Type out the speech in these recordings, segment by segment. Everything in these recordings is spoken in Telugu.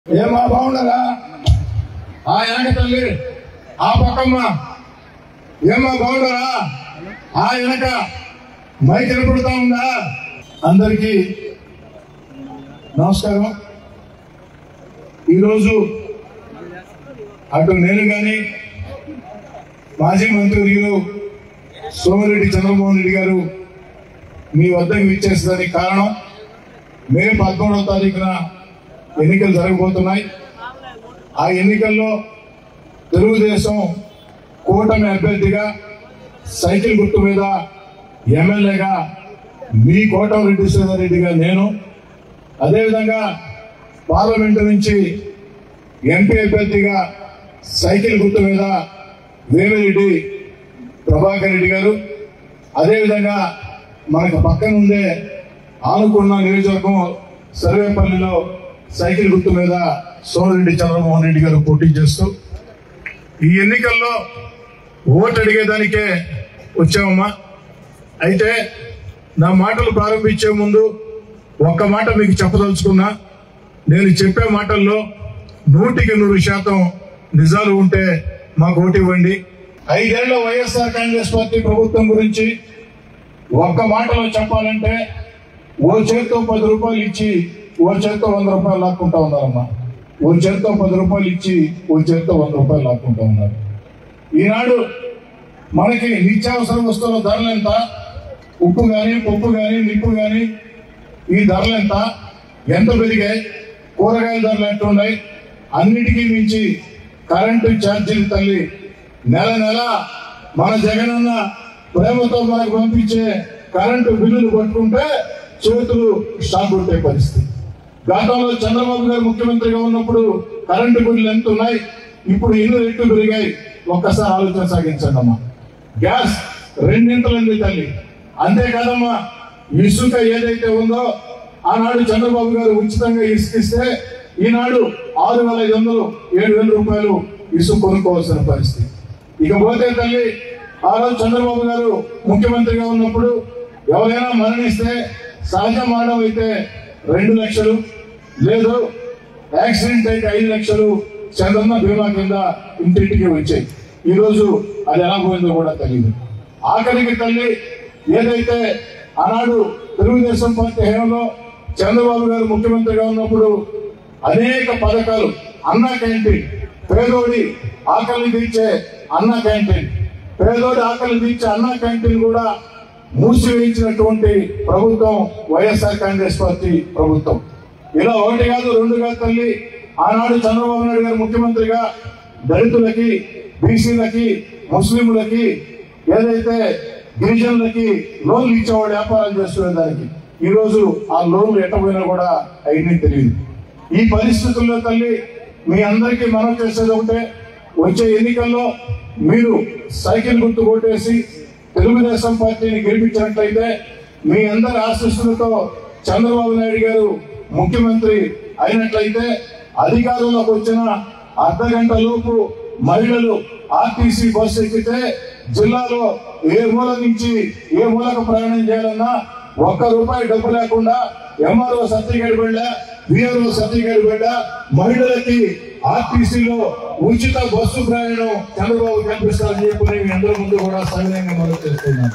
ఏమా బాగుండరా? ఆ వెనక తల్లి ఆ పక్కమ్మ ఏమా బాగుండరా? ఆ వెనక మైక్ నిలబడుతా ఉందా? అందరికీ నమస్కారం. ఈరోజు అటు నేను కానీ మాజీ మంత్రులు సోమిరెడ్డి చంద్రమోహన్ రెడ్డి గారు మీ వద్దకు విచ్చేసేదానికి కారణం మే 13వ తారీఖున ఎన్నికలు జరగబోతున్నాయి. ఆ ఎన్నికల్లో తెలుగుదేశం కూటమి అభ్యర్థిగా సైకిల్ గుర్తు మీద ఎమ్మెల్యేగా మీ కోటమిరెడ్డి శ్రీధర్రెడ్డిగా నేను, అదేవిధంగా పార్లమెంటు నుంచి ఎంపీ అభ్యర్థిగా సైకిల్ గుర్తు మీద వేమిరెడ్డి ప్రభాకర్ రెడ్డి గారు, అదేవిధంగా మనకు పక్కన ఉండే ఆనుకున్న నియోజకవర్గం సర్వేపల్లిలో సైకిల్ గుర్తు మీద సోమిరెడ్డి చంద్రమోహన్ రెడ్డి గారు పోటీ చేస్తూ ఈ ఎన్నికల్లో ఓటు అడిగేదానికే వచ్చామమ్మా. అయితే నా మాటలు ప్రారంభించే ముందు ఒక్క మాట మీకు చెప్పదలుచుకున్నా. నేను చెప్పే మాటల్లో 100% నిజాలు ఉంటే మాకు ఓటు ఇవ్వండి. 5 ఏళ్ల వైఎస్ఆర్ కాంగ్రెస్ పార్టీ ప్రభుత్వం గురించి ఒక్క మాటలో చెప్పాలంటే ఓ చేత్తో 10 రూపాయలు ఇచ్చి ఓ చేత్తో 100 రూపాయలు లాక్కుంటా ఉన్నారమ్మా. ఓ చేత్తో 10 రూపాయలు ఇచ్చి ఓ చేత్తో 100 రూపాయలు లాక్కుంటా ఉన్నారు. ఈనాడు మనకి నిత్యావసర వస్తువుల ధరలు ఎంత, ఉప్పు కానీ పప్పు కానీ నిప్పు కానీ ఈ ధరలు ఎంత పెరిగాయి, కూరగాయల ధరలు ఎట్లున్నాయి, అన్నిటికీ మించి కరెంటు ఛార్జీలు తల్లి నెల నెల మన జగనన్న ప్రేమతో మనకు పంపించే కరెంటు బిల్లులు కొట్టుకుంటే చేతులు స్టాక్ కొట్టే పరిస్థితి. గతంలో చంద్రబాబు గారు ముఖ్యమంత్రిగా ఉన్నప్పుడు కరెంటు బిల్లులు ఎంత ఉన్నాయి, ఇప్పుడు ఎన్ని రెట్లు పెరిగాయి ఒక్కసారి ఆలోచన సాగించండి అమ్మా. గ్యాస్ 2 ఇంతలంది తల్లి. అంతేకాదమ్మా, ఇసుక ఏదైతే ఉందో ఆనాడు చంద్రబాబు గారు ఉచితంగా ఇసుకిస్తే ఈనాడు 6,500 7,000 రూపాయలు ఇసుక కొనుక్కోవాల్సిన పరిస్థితి. ఇకపోతే తల్లి ఆ రోజు చంద్రబాబు గారు ముఖ్యమంత్రిగా ఉన్నప్పుడు ఎవరైనా మరణిస్తే సహజ మరణం అయితే 2 లక్షలు, లేదు యాక్సిడెంట్ అయితే 5 లక్షలు చంద్రన్న బీమా కింద ఇంటింటికి వచ్చాయి. ఈరోజు అది ఎలా పోయిందో కూడా తెలియదు. ఆఖరికి తల్లి ఏదైతే ఆనాడు తెలుగుదేశం పార్టీ హయాంలో చంద్రబాబు గారు ముఖ్యమంత్రిగా ఉన్నప్పుడు అనేక పథకాలు, అన్న క్యాంటీన్, పేదోడి ఆకలి తీర్చే అన్న క్యాంటీన్, పేదోడి ఆకలి తీర్చే అన్న క్యాంటీన్ కూడా మూసివేయించినటువంటి ప్రభుత్వం వైఎస్ఆర్ కాంగ్రెస్ పార్టీ ప్రభుత్వం. ఇలా 1 కాదు 2 కాదు తల్లి. ఆనాడు చంద్రబాబు నాయుడు గారు ముఖ్యమంత్రిగా దళితులకి, బీసీలకి, ముస్లింలకి, ఏదైతే గిరిజనులకి లోన్లు ఇచ్చేవాడు వ్యాపారాలు చేసుకునే దానికి. ఈరోజు ఆ లోన్లు ఎట్టపోయినా కూడా అయినా తెలియదు. ఈ పరిస్థితుల్లో తల్లి మీ అందరికీ మనం చేసేది ఒకటే, వచ్చే ఎన్నికల్లో మీరు సైకిల్ గుర్తు కొట్టేసి తెలుగుదేశం పార్టీని గెలిపించినట్లయితే మీ అందరి ఆశీస్సులతో చంద్రబాబు నాయుడు గారు ముఖ్యమంత్రి అయినట్లయితే అధికారంలోకి వచ్చిన అర్ధగంట లోపు మహిళలు ఆర్టీసీ బస్సు ఎక్కితే జిల్లాలో ఏ మూల నుంచి ఏ మూలకు ప్రయాణం చేయాలన్నా ₹1 డబ్బు లేకుండా ఎంఆర్ఓ సర్టిఫికేట్ వెళ్ళా, విఆర్ఓ సర్టిఫికేట్ వెళ్ళా మహిళలకి ఆర్టీసీలో ఉచిత బస్సు ప్రయాణం చంద్రబాబు కల్పిస్తారని చెప్పి మీ అందరి ముందు కూడా సవినయంగా మనం చేస్తున్నాం.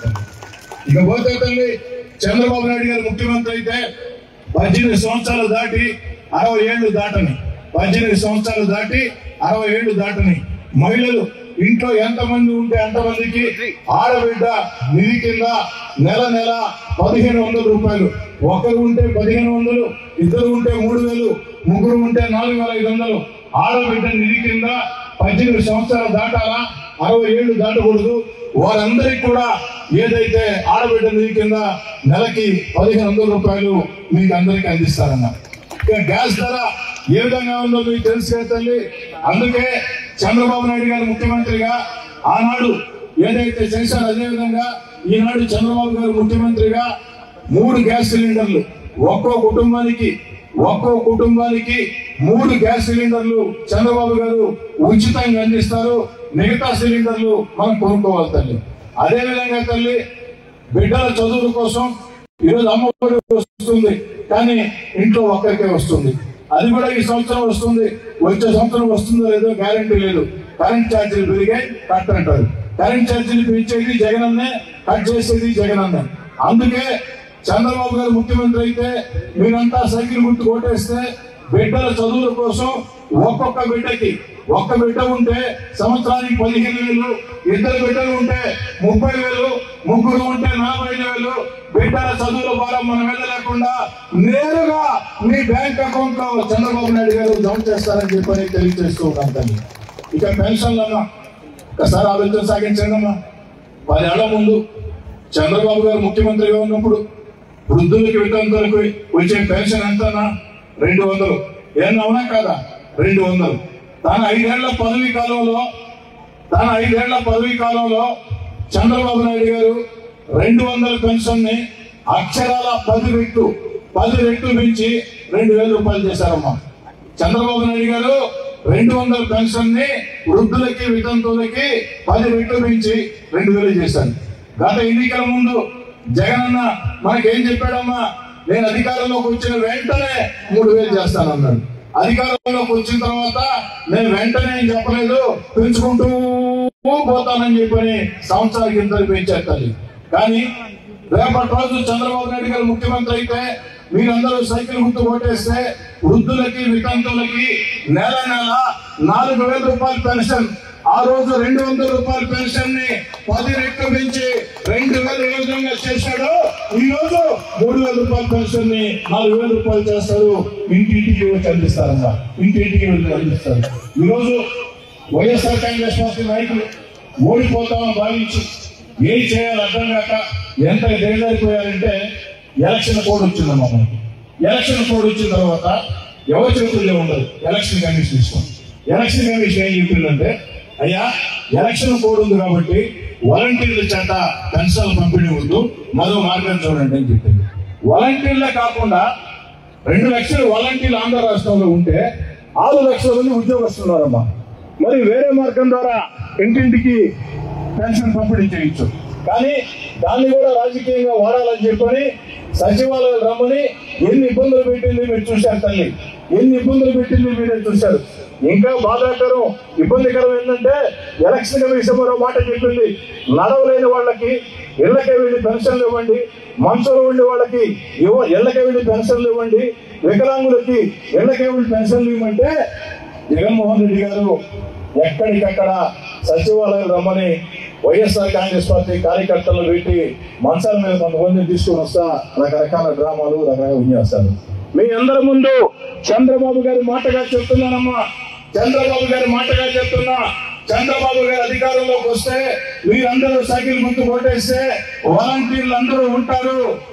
ఇకపోతే తల్లి చంద్రబాబు నాయుడు గారు ముఖ్యమంత్రి అయితే 18 సంవత్సరాలు దాటి 60 ఏళ్లు దాటని, 18 సంవత్సరాలు దాటి 60 ఏళ్లు దాటని మహిళలు ఇంట్లో ఎంతమంది ఉంటే అంతమందికి ఆడబిడ్డ నిధి కింద నెల నెల 1,500 రూపాయలు, ఒకరు ఉంటే 1,500, ఇద్దరు ఉంటే 3,000, ముగ్గురు ఉంటే 4,500 ఆడబిడ్డ నిధి కింద 18 సంవత్సరాలు దాటాలా, 60 ఏళ్లు దాటకూడదు. వారందరికీ కూడా ఏదైతే ఆడబిడ్డ నిధి కింద నెలకి 1,500 రూపాయలు మీకు అందరికీ అందిస్తారన్న. ఇక గ్యాస్ ధర ఏ విధంగా ఉందో మీకు తెలుసు తల్లి. అందుకే చంద్రబాబు నాయుడు గారు ముఖ్యమంత్రిగా ఆనాడు ఏదైతే చేశారో అదే విధంగా ఈనాడు చంద్రబాబు గారు ముఖ్యమంత్రిగా 3 గ్యాస్ సిలిండర్లు ఒక్కో కుటుంబానికి 3 గ్యాస్ సిలిండర్లు చంద్రబాబు గారు ఉచితంగా అందిస్తారు. మిగతా సిలిండర్లు మనం కొనుక్కోవాలి తల్లి. అదే విధంగా తల్లి బిడ్డల చదువుల కోసం ఈరోజు అమ్మఒడి వస్తుంది, కానీ ఇంట్లో ఒక్కరికే వస్తుంది. అది కూడా ఈ సంవత్సరం వస్తుంది, వచ్చే సంవత్సరం వస్తుందో లేదో గ్యారంటీ లేదు. కరెంట్ ఛార్జీలు పెరిగాయి, కట్ అంటారు. కరెంట్ ఛార్జీలు పెంచేది జగనన్నే, కట్ చేసేది జగనన్నే. అందుకే చంద్రబాబు గారు ముఖ్యమంత్రి అయితే మీరంతా సైకిల్ గుర్తు కొట్టేస్తే బిడ్డల చదువుల కోసం ఒక్కొక్క బిడ్డకి, ఒక్క బిడ్డ ఉంటే సంవత్సరానికి 15,000, ఇద్దరు బిడ్డలు ఉంటే 30,000, ముగ్గురు ఉంటే 45,000 బిడ్డల చదువుల భారం మన మీద లేకుండా నేరుగా మీ బ్యాంక్ అకౌంట్ లో చంద్రబాబు నాయుడు గారు జమ చేస్తారని చెప్పని తెలియజేస్తూ ఉంటాం. తల్లి ఇక పెన్షన్లన్నా ఒకసారి ఆలోచన సాగించండి అమ్మా. 10 ఏళ్ల ముందు చంద్రబాబు గారు ముఖ్యమంత్రిగా ఉన్నప్పుడు వృద్ధులకి వితంతులకు వచ్చే పెన్షన్ ఎంతనా? 200. ఏమన్నా కాదా? 200. తన 5 ఏళ్ల పదవీ కాలంలో చంద్రబాబు నాయుడు గారు 200 పెన్షన్ ని అక్షరాల 10 రెట్లు పెంచి 2,000 రూపాయలు చేశారమ్మా. చంద్రబాబు నాయుడు గారు 200 పెన్షన్ ని వృద్ధులకి వితంతువులకి 10 రెట్లు పెంచి 2,000 చేశారు. గత ఎన్నికల ముందు జగనన్న మనకేం చెప్పాడమ్మా? నేను అధికారంలోకి వచ్చిన వెంటనే 3,000 చేస్తానన్నాడు. అధికారంలోకి వచ్చిన తర్వాత నేను వెంటనే చెప్పలేదు, పెంచుకుంటూ పోతానని చెప్పని సంవత్సరానికి ఇంతలు పెంచారు తల్లి. కానీ రేపటి రోజు చంద్రబాబు నాయుడు గారు ముఖ్యమంత్రి అయితే మీరందరూ సైకిల్ గుర్తు కొట్టేస్తే వృద్ధులకి వితంతువులకి నెల 4,000 రూపాయల పెన్షన్, ఆ రోజు 200 రూపాయల పెన్షన్ ని 10 రెట్లు పెంచి 2,000 ఏ విధంగా చేశాడో ఈ రోజు 3,000 రూపాయల పెన్షన్ ని 4,000 రూపాయలు చేస్తారు. ఇంటింటికి వచ్చి అందిస్తారమ్మా, ఇంటింటికి వెళ్ళి అందిస్తారు. ఈ రోజు వైఎస్ఆర్ కాంగ్రెస్ పార్టీ నాయకులు ఓడిపోతామని భావించి ఏం చేయాలో అర్థం కాక ఎంత దిగజారిపోయారంటే ఎలక్షన్ కోడ్ వచ్చిందమ్మా. మనకి ఎలక్షన్ కోడ్ వచ్చిన తర్వాత ఎవరి చేతుల్లో ఉండదు, ఎలక్షన్ కమిషన్ తీసుకోండి. ఎలక్షన్ కమిషన్ ఏం చెప్పిందంటే, అయ్యా ఎలక్షన్ కోడ్ ఉంది కాబట్టి వాలంటీర్ల చేత పెన్షన్ పంపిణీ వద్దు, మరో మార్గం చూడండి అని చెప్పింది. వాలంటీర్లే కాకుండా 2 లక్షల వాలంటీర్లు ఆంధ్ర రాష్ట్రంలో ఉంటే 6 లక్షల మంది ఉద్యోగస్తున్నారమ్మా. మరి వేరే మార్గం ద్వారా ఇంటింటికి పెన్షన్ పంపిణీ చేయొచ్చు. కానీ దాన్ని కూడా రాజకీయంగా వాడాలని చెప్పని సచివాలయాలు రమ్మని ఎన్ని ఇబ్బందులు పెట్టింది మీరు చూశారు తల్లి, ఎన్ని ఇబ్బందులు పెట్టింది మీరే చూశారు. ఇంకా బాధాకరం, ఇబ్బందికరం ఏంటంటే ఎలక్షన్ కమిషన్ మరో మాట చెప్పింది, నడవలేని వాళ్ళకి ఇళ్లకే వెళ్ళి పెన్షన్లు ఇవ్వండి, మంచంలో ఉండే వాళ్ళకి ఇళ్లకే వెళ్ళి పెన్షన్లు ఇవ్వండి, వికలాంగులకి ఇళ్లకే వెళ్ళి పెన్షన్లు ఇవ్వమంటే జగన్మోహన్ రెడ్డి గారు ఎక్కడికక్కడ సచివాలయాలు రమ్మని వైఎస్ఆర్ కాంగ్రెస్ పార్టీ కార్యకర్తలు పెట్టి మంచాల మీద కొంతమందిని తీసుకుని వస్తా రకరకాల డ్రామాలు, రకరకాల విన్యాసాలు. మీ అందరి ముందు చంద్రబాబు గారి మాటగా చెప్తున్నానమ్మా, చంద్రబాబు గారి మాటగా చెప్తున్నా. చంద్రబాబు గారు అధికారంలోకి వస్తే మీరందరూ సైకిల్ గుర్తు కొట్టేస్తే వాలంటీర్లు అందరూ ఉంటారు.